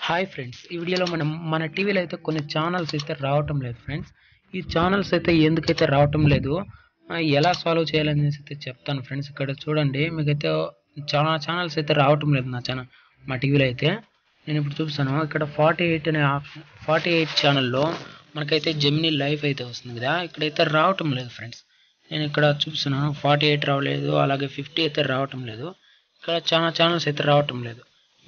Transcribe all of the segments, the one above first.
Hi friends, ఈ వీడియోలో మనం మన టీవీలో అయితే కొన్ని ఛానల్స్ అయితే రావటం లేదు ఫ్రెండ్స్. ఈ ఛానల్స్ అయితే ఎందుకైతే రావటం లేదు, ఎలా సాల్వ్ చేయాలనేసి అయితే చెప్తాను ఫ్రెండ్స్. ఇక్కడ చూడండి, మీకైతే చాలా ఛానల్స్ అయితే రావటం లేదు మా టీవీలో అయితే. నేను ఇప్పుడు చూపిస్తాను. ఇక్కడ 48 అనే ఆప్షన్, 48 ఛానల్లో మనకైతే జెమినీ లైవ్ అయితే వస్తుంది కదా, ఇక్కడైతే రావటం లేదు ఫ్రెండ్స్. నేను ఇక్కడ చూపిస్తున్నాను, 48 రావలేదు, అలాగే 50 అయితే రావటం లేదు. ఇక్కడ చాలా ఛానల్స్ అయితే రావటం లేదు.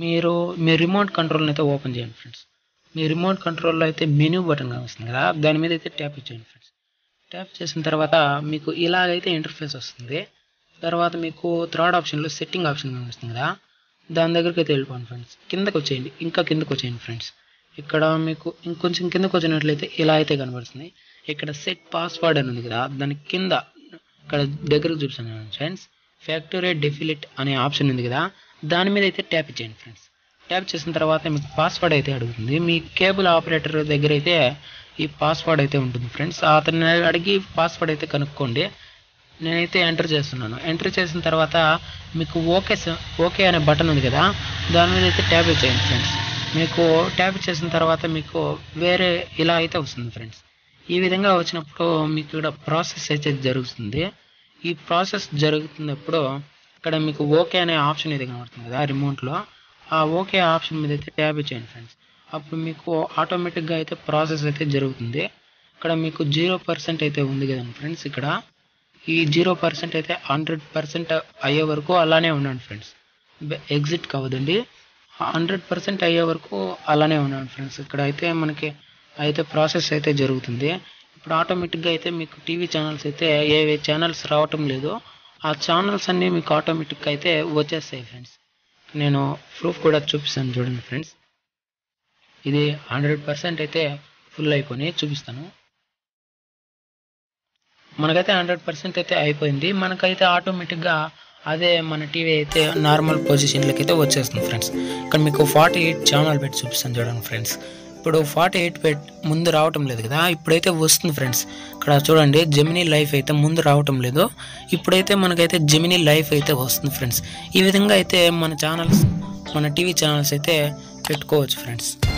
మీ రిమోట్ కంట్రోల్ని అయితే ఓపెన్ చేయండి ఫ్రెండ్స్. మీ రిమోట్ కంట్రోల్లో అయితే మెనూ బటన్ వస్తుంది కదా, దాని మీద అయితే ట్యాప్ చేయండి ఫ్రెండ్స్. ట్యాప్ చేసిన తర్వాత మీకు ఇలాగైతే ఇంటర్ఫేస్ వస్తుంది. తర్వాత మీకు థర్డ్ ఆప్షన్లో సెట్టింగ్ ఆప్షన్ వస్తుంది కదా, దాని దగ్గరికి అయితే వెళ్ళిపోండి ఫ్రెండ్స్. కిందకు వచ్చేయండి, ఇంకా కిందకు వచ్చేయండి ఫ్రెండ్స్. ఇక్కడ మీకు ఇంకొంచెం కిందకు వచ్చినట్లయితే ఇలా అయితే కనబడుతుంది. ఇక్కడ సెట్ పాస్వర్డ్ అని ఉంది కదా, దాని కింద ఇక్కడ దగ్గరకు చూపిస్తున్నాను ఫ్రెండ్స్. ఫ్యాక్టరీ డెఫిలిట్ అనే ఆప్షన్ ఉంది కదా, దాని మీద అయితే ట్యాప్ చేయండి ఫ్రెండ్స్. ట్యాప్ చేసిన తర్వాత మీకు పాస్వర్డ్ అయితే అడుగుతుంది. మీ కేబుల్ ఆపరేటర్ దగ్గర అయితే ఈ పాస్వర్డ్ అయితే ఉంటుంది ఫ్రెండ్స్. అతన్ని అడిగి పాస్వర్డ్ అయితే కనుక్కోండి. నేనైతే ఎంటర్ చేస్తున్నాను. ఎంటర్ చేసిన తర్వాత మీకు ఓకే అనే బటన్ ఉంది కదా, దాని మీద అయితే ట్యాప్ చేయండి ఫ్రెండ్స్. మీకు ట్యాప్ చేసిన తర్వాత మీకు వేరే ఇలా అయితే వస్తుంది ఫ్రెండ్స్. ఈ విధంగా వచ్చినప్పుడు మీకు ఇక్కడ ప్రాసెస్ అయితే జరుగుతుంది. ఈ ప్రాసెస్ జరుగుతున్నప్పుడు ఇక్కడ మీకు ఓకే అనే ఆప్షన్ అయితే కనబడుతుంది కదా రిమోట్లో, ఆ ఓకే ఆప్షన్ మీద అయితే ట్యాప్ చేయండి ఫ్రెండ్స్. అప్పుడు మీకు ఆటోమేటిక్గా అయితే ప్రాసెస్ అయితే జరుగుతుంది. ఇక్కడ మీకు 0% అయితే ఉంది కదండి ఫ్రెండ్స్. ఇక్కడ ఈ 0% అయితే 100% అయ్యే వరకు అలానే ఉండండి ఫ్రెండ్స్. ఎగ్జిట్ కావద్దండి, 100% అయ్యే వరకు అలానే ఉండండి ఫ్రెండ్స్. ఇక్కడ అయితే మనకి అయితే ప్రాసెస్ అయితే జరుగుతుంది. ఇప్పుడు ఆటోమేటిక్గా అయితే మీకు టీవీ ఛానల్స్ అయితే ఏ ఛానల్స్ రావటం లేదో ఆ ఛానల్స్ అన్నీ మీకు ఆటోమేటిక్గా అయితే వచ్చేస్తాయి ఫ్రెండ్స్. నేను ప్రూఫ్ కూడా చూపిస్తాను చూడండి ఫ్రెండ్స్. ఇది 100% అయితే ఫుల్ అయిపోయి చూపిస్తాను. మనకైతే 100% అయితే అయిపోయింది. మనకైతే ఆటోమేటిక్గా అదే మన టీవీ అయితే నార్మల్ పొజిషన్లకి అయితే వచ్చేస్తుంది ఫ్రెండ్స్. ఇక్కడ మీకు 48 ఛానల్ పెట్టి చూపిస్తాను చూడండి ఫ్రెండ్స్. ఇప్పుడు 48 ముందు రావటం లేదు కదా, ఇప్పుడైతే వస్తుంది ఫ్రెండ్స్. ఇక్కడ చూడండి, జెమినీ లైఫ్ అయితే ముందు రావటం లేదు, ఇప్పుడైతే మనకైతే జెమినీ లైఫ్ అయితే వస్తుంది ఫ్రెండ్స్. ఈ విధంగా అయితే మన టీవీ ఛానల్స్ అయితే పెట్టుకోవచ్చు ఫ్రెండ్స్.